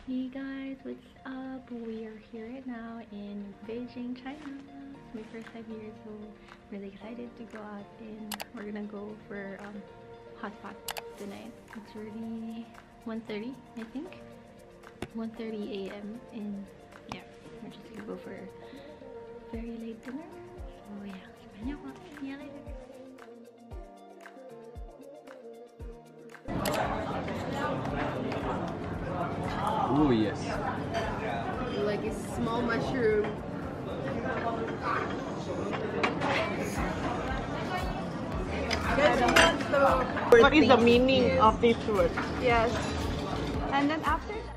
Hey guys, what's up? We are here right now in Beijing, China. It's my first time here, so really excited to go out, and we're gonna go for hot pot tonight. It's already 1:30, I think. 1:30 a.m. and yeah, we're just gonna go for very late dinner. So yeah, see you later. Oh yes. Like a small mushroom. What is the meaning of this word? Yes. And then after